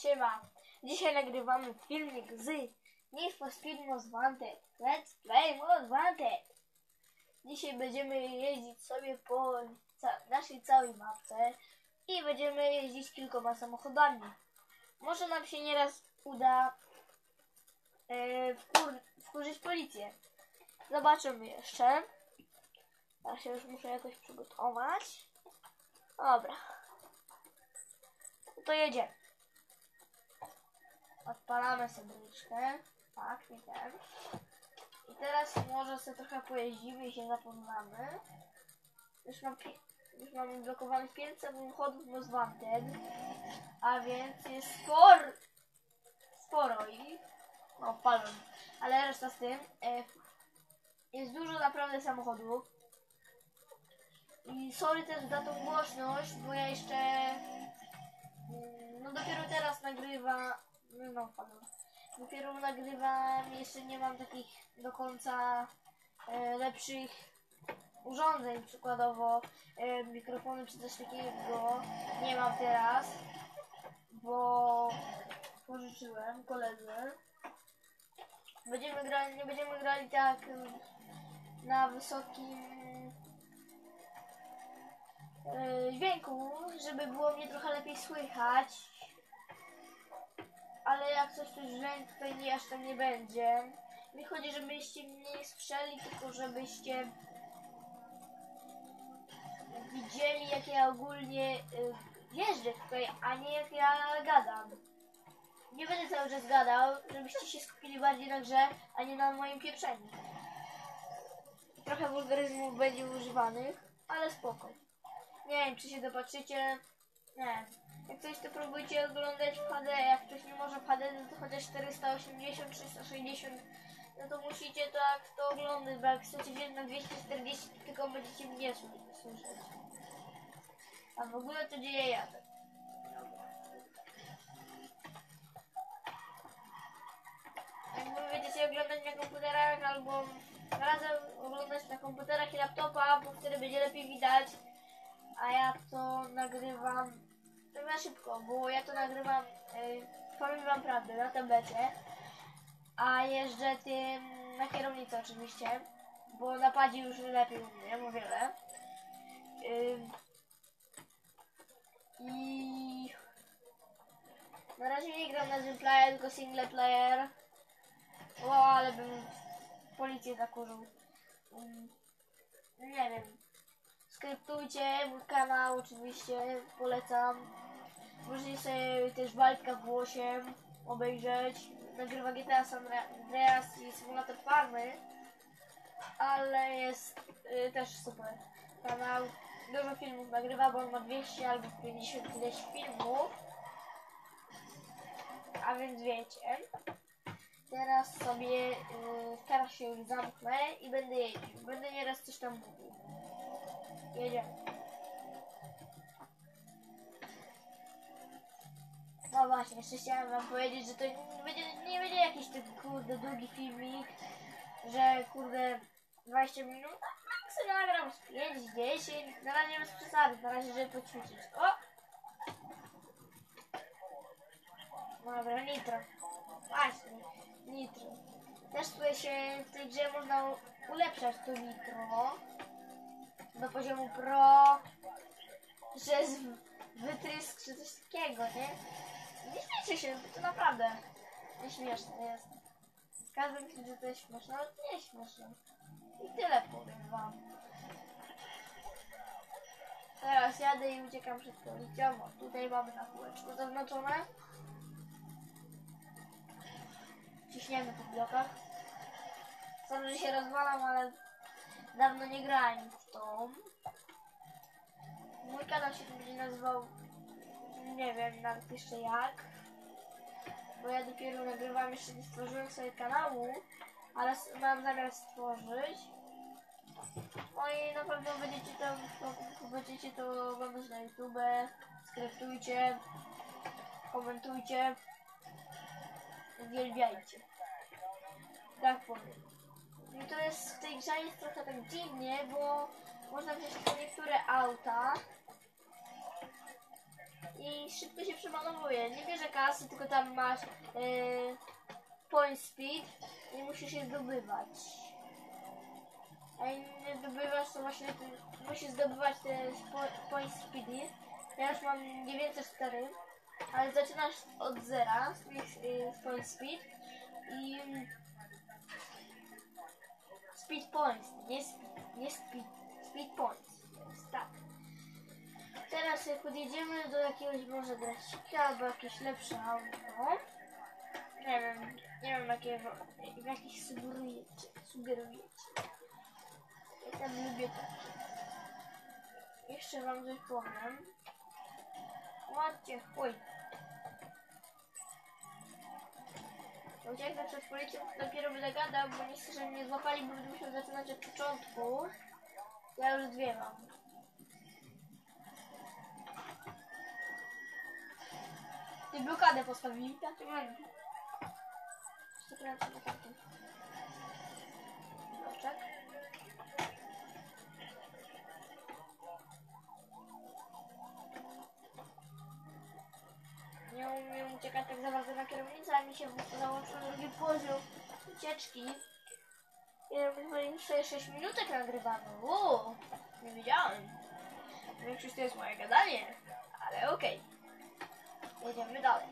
Siema, dzisiaj nagrywamy filmik z Need for Speed Most Wanted. Let's play Most Wanted. Dzisiaj będziemy jeździć sobie po naszej całej mapce i będziemy jeździć kilkoma samochodami. Może nam się nieraz uda wkurzyć policję. Zobaczymy jeszcze. Ja się już muszę jakoś przygotować. Dobra. No to jedziemy. Odpalamy sobie bryczkę. Tak, nie ten. I teraz może sobie trochę pojeździmy i się zapoznamy. Już mamy blokowanych 5 samochodów Most Wanted. A więc jest sporo ich. No, palą. Ale reszta z tym. Jest dużo naprawdę samochodów. I sorry też za tą głośność, bo ja jeszcze dopiero teraz nagrywam. Dopiero nagrywam, jeszcze nie mam takich do końca lepszych urządzeń, przykładowo mikrofony czy coś takiego nie mam teraz, bo pożyczyłem koledze. Nie będziemy grali tak na wysokim dźwięku, żeby było mnie trochę lepiej słychać. Ale jak coś dźwięk tutaj aż tak nie będzie. Mi chodzi, żebyście mnie nie słyszeli, tylko żebyście widzieli, jak ja ogólnie jeżdżę tutaj, a nie jak ja gadam. Nie będę cały czas gadał, żebyście się skupili bardziej na grze, a nie na moim pieprzeniu. Trochę wulgaryzmów będzie używanych, ale spoko. Nie wiem, czy się dopatrzycie. Nie. Jak coś, to próbujcie oglądać w HD. Jak ktoś nie może w HD, to chociaż 480, 360, no to musicie tak to oglądać, bo jak chcecie wziąć na 240, to tylko będziecie mnie słyszeć. A w ogóle to dzieje jadę. Jak wy będziecie oglądać na komputerach albo razem oglądać na komputerach i laptopa, bo wtedy będzie lepiej widać. A ja to nagrywam na szybko, bo ja to nagrywam, powiem wam prawdę, na tablecie, a jeżdżę tym na kierownicy oczywiście, bo na padzie już lepiej umiem o wiele. I na razie nie gram na tym player, tylko single player. O, ale bym policję zakurzył. Nie wiem. Subskrybujcie mój kanał, oczywiście polecam. Możecie sobie też Waldka w głosie obejrzeć. Nagrywa GTA San Andreas i Simulator Farmy, ale jest też super kanał. Dużo filmów nagrywa, bo on ma 200 albo 50 ileś filmów. A więc wiecie. Teraz się już zamknę i będę jeździł. Będę nieraz coś tam mówił. Jedziemy. No właśnie, jeszcze chciałem wam powiedzieć, że to nie będzie jakiś ten kurde długi filmik, że kurde 20 minut, a tak sobie nagram z 5-10, na razie bez przesady, na razie żeby poćwiczyć. O! Dobra, nitro. Właśnie, nitro. Też tutaj się w tej grze można ulepszać to nitro do poziomu pro, że jest wytrysk czy coś takiego, nie? Nie śmiejcie się, to naprawdę nieśmieszne jest. Każdy myśli, że to jest śmieszne, ale to nie jest śmieszne. I tyle powiem wam. Teraz jadę i uciekam przed policją. Tutaj mamy na kółeczku zaznaczone. Ciśniemy po blokach. Sądzę, że się rozwalam, ale dawno nie grałem w to. Mój kanał się będzie nazywał, nie wiem nawet jeszcze jak, bo ja dopiero nagrywam, jeszcze nie stworzyłem sobie kanału, ale mam zamiar stworzyć. No i na pewno będziecie to oglądać na YouTube, subskrybujcie, komentujcie, uwielbiajcie. Tak powiem. I to jest w tej grze jest trochę tak dziwnie, bo można wziąć niektóre auta i szybko się przemalowuje. Nie bierze kasy, tylko tam masz point speed i musisz je zdobywać. A jak nie zdobywasz, to właśnie musisz zdobywać te point speedy. Ja już mam 904, ale zaczynasz od zera z point speed i speed points, nie speed points, więc tak. Teraz jak podjedziemy do jakiegoś może gracika albo jakieś lepsze auto, nie wiem jakich sugerujecie. Ja tam lubię takie. Jeszcze wam coś powiem. Ładcie, oj. Ucieknę przed policją, dopiero będę gadał, bo nie chcę, żeby mnie złapali, bo będę musiał zaczynać od początku. Ja już dwie mam. Ty blokadę postawili, ja to mam. Przepraszam na takim. Bloczek. Nie umiem uciekać tak za bardzo na kierownicę, a mi się załączył drugi poziom ucieczki. I już 6 minutek nagrywamy. Nie wiedziałem. Większość to jest moje gadanie, ale okej. Jedziemy dalej.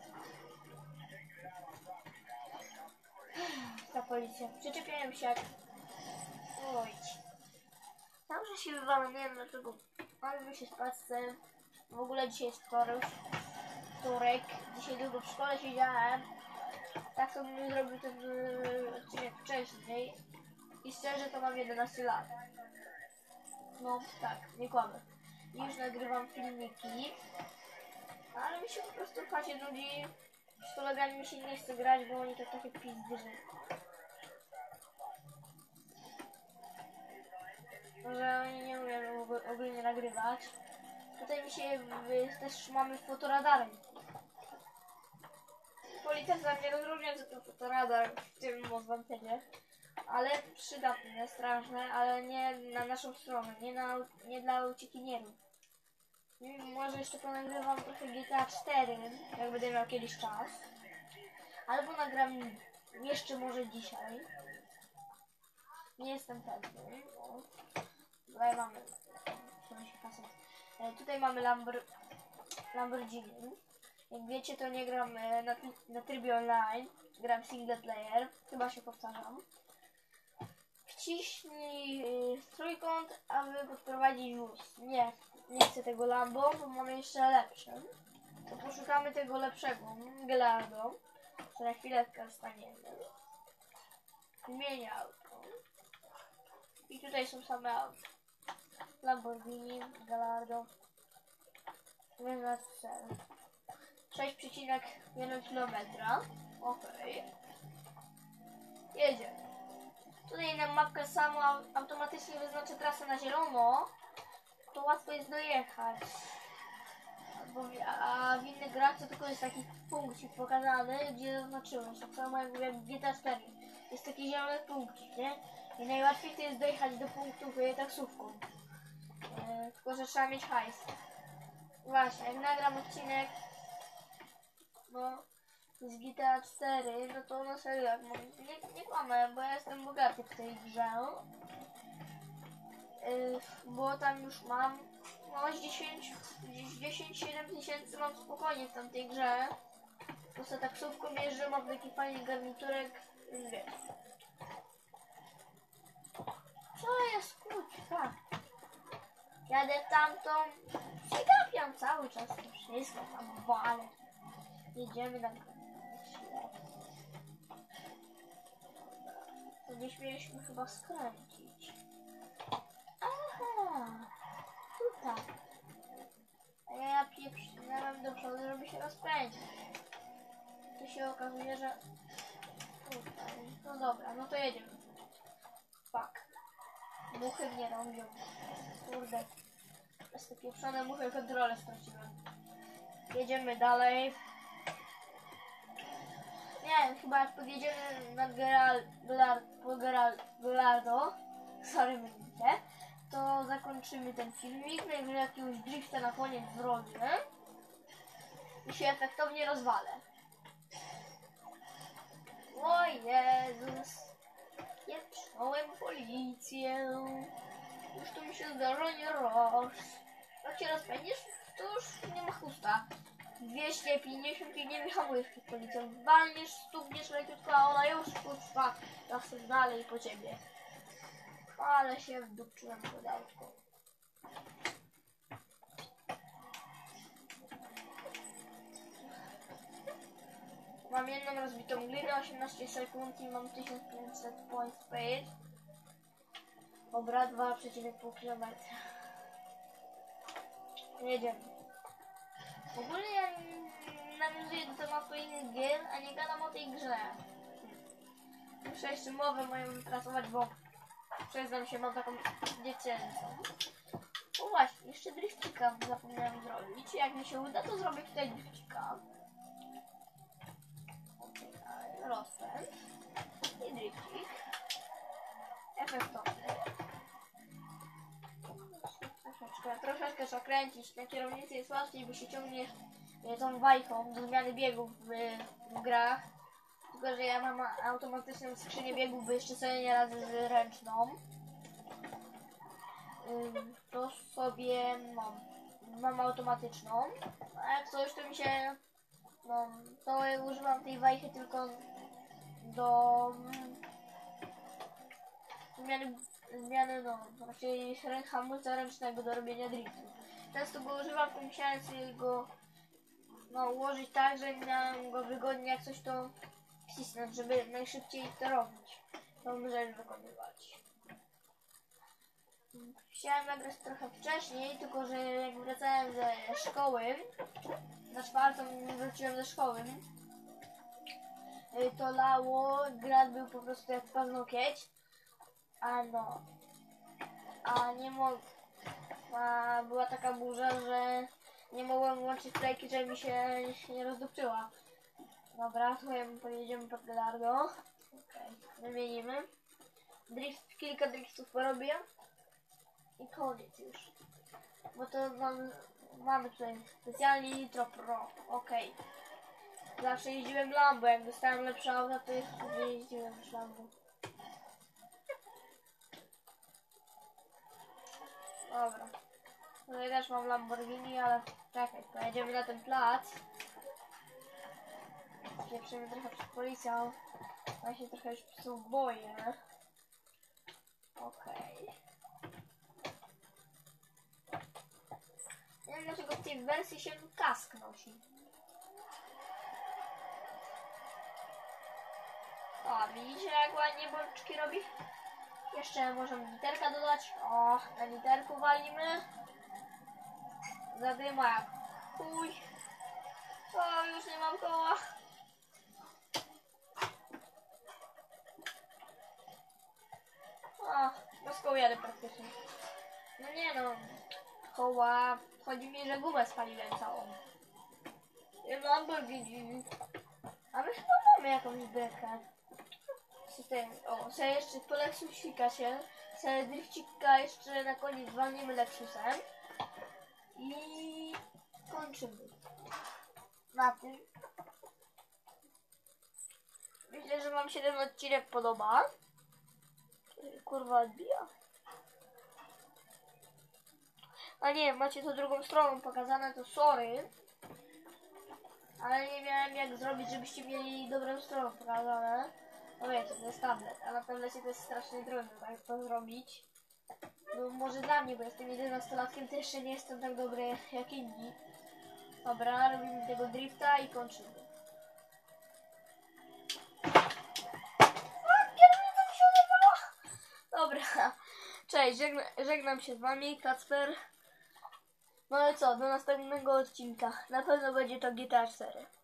Ta policja. Przyczepiałem się jak... Oj. Zawsze się wywalę, nie wiem dlaczego. Bawię się z pasem. W ogóle dzisiaj jest wtorek. Dzisiaj długo w szkole siedziałem. Tak to bym zrobił ten odcinek wcześniej. I szczerze to mam 11 lat. No tak, nie kłamę. I już nagrywam filmiki. Ale mi się po prostu w chacie nudzi. Z kolegami mi się nie chce grać, bo oni to takie pizdy, że oni nie umieją ogólnie nagrywać. Tutaj mi się też mamy fotoradary. Policja za mnie rozróżnia, że to fotoradar w tym odwątpienie. Ale przydatne, straszne, ale nie na naszą stronę, nie dla uciekinierów. Może jeszcze ponagrywam trochę GTA 4, jak będę miał kiedyś czas. Albo nagram jeszcze może dzisiaj. Nie jestem pewny. Tutaj mamy tutaj mamy Lamborghini. Jak wiecie, to nie gram na trybie online. Gram single player. Chyba się powtarzam. Wciśnij trójkąt, aby podprowadzić wóz. Nie chcę tego Lambo, bo mamy jeszcze lepsze. To poszukamy tego lepszego, Gallardo. To na chwileczkę staniemy. Wymienię auto. I tutaj są same auta. Lamborghini, Gallardo. Wyznacz cel. 6,1 km. Okej. Jedziemy. Tutaj nam mapka sama automatycznie wyznaczy trasę na zielono. To łatwo jest dojechać. A w innych grach to tylko jest taki punkcik pokazany, gdzie zaznaczyłeś. Tak samo jak w GTA 4. Jest taki zielony punkcik, nie? I najłatwiej to jest dojechać do punktu taksówką. Tylko że trzeba mieć hajs. Właśnie, jak nagram odcinek z GTA 4, no to na serio, jak nie kłamę, bo ja jestem bogaty w tej grze. Bo tam już mam 10-7 tysięcy mam spokojnie w tamtej grze. Po co taksówką jeżdżę, mam taki fajny garniturek, wiesz. Co jest, kurwa? Jadę tamtą, przegapiam cały czas to wszystko tam walę. Jedziemy na to gdzieś mieliśmy chyba skręcić. Aha, tutaj. A ja pieprzynęłam do przodu, żeby się rozpędzić. Tu się okazuje, że tutaj. No dobra, no to jedziemy. Fuck. Muchy mnie robią. Kurde. Przez te pieprzone muchy kontrolę straciłem. Jedziemy dalej. Nie wiem, chyba jak podjedziemy nad Gallardo, sorry mylicie, to zakończymy ten filmik. Najwyżej jakiegoś drifta na koniec zrobię. i się efektownie rozwalę. O Jezus. Pieprznąłem policję. Już to mi się zdarza nie raz. Jak się rozpędzisz, to już nie ma chusta. 250 nie wyhamujesz przed policją. Walniesz, stukniesz leciutko, a ona już kurwa lasem dalej po ciebie. Ale się wdupczyłem pod autko. Mam jedną rozbitą glinę, 18 sekund i mam 1500 point speed. Dobra, 2,5 km. Jedziemy. W ogóle ja nawiązuję do tematu innych gier, a nie gadam o tej grze. Muszę jeszcze mowę moją wypracować, bo przyznam się, mam taką dziecięcą. O właśnie, jeszcze driftika zapomniałem zrobić. Jak mi się uda, to zrobię tutaj driftika. Rozpęd i driftik efektowny. Troszeczkę trzeba kręcić. Na kierownicy jest łatwiej, bo się ciągnie tą wajchą do zmiany biegów w grach. Tylko że ja mam automatyczną skrzynię biegów, bo jeszcze sobie nie radzę z ręczną. To sobie mam automatyczną. A jak coś, to mi się to używam tej wajchy tylko do zmiany raczej hamulca ręcznego do robienia driftu. Często go używam, to musiałem sobie go ułożyć tak, że miałem go wygodnie jak coś to wcisnąć, żeby najszybciej to robić, tą rzecz wykonywać. Chciałem nagrać trochę wcześniej, tylko że jak wracałem ze szkoły, na 4 wróciłem ze szkoły, to lało, grad był po prostu jak paznokieć, była taka burza, że nie mogłem włączyć playki, żeby mi się nie rozdupczyła. Dobra, to pojedziemy pod Gelardo. Okej, wymienimy. Kilka driftów porobię i koniec już. Bo to mamy tutaj specjalnie Nitro Pro. Okej. Zawsze jeździłem Lambo, jak dostałem lepsze auto, to jeszcze jeździłem już Lambo. Dobra. Tutaj też mam Lamborghini, ale czekaj, pojedziemy na ten plac. Pieprzymy trochę przed policją. Ja się trochę już psów boję. Okej. Nie wiem dlaczego w tej wersji się kask nosi. O, widzicie jak ładnie bączki robi? Jeszcze możemy literka dodać. O, na literku walimy. Zadyma jak chuj. O, już nie mam koła. O, bez koła jadę praktycznie. No nie no, koła. Chodzi mi, że gumę spaliłem całą. Lamborghini. A my chyba mamy jakąś bekę. O, sobie jeszcze po Lexusika się. Sobie drifcika jeszcze na koniec walniemy Lexusem. I kończymy. Na tym. Myślę, że wam się ten odcinek podoba. Kurwa odbija. A nie, macie to drugą stroną pokazane, to sorry. Ale nie miałem jak zrobić, żebyście mieli dobrą stronę pokazane. No wiecie, to jest tablet, a na tablecie to jest strasznie trudno tak to zrobić. No może dla mnie, bo jestem 11-latkiem, to jeszcze nie jestem tak dobry jak inni. Dobra, robimy tego drifta i kończymy. Kierownica mi się oderwała! Dobra, cześć, żegnam się z wami, Kacper. No i co, do następnego odcinka. Na pewno będzie to GTA 4.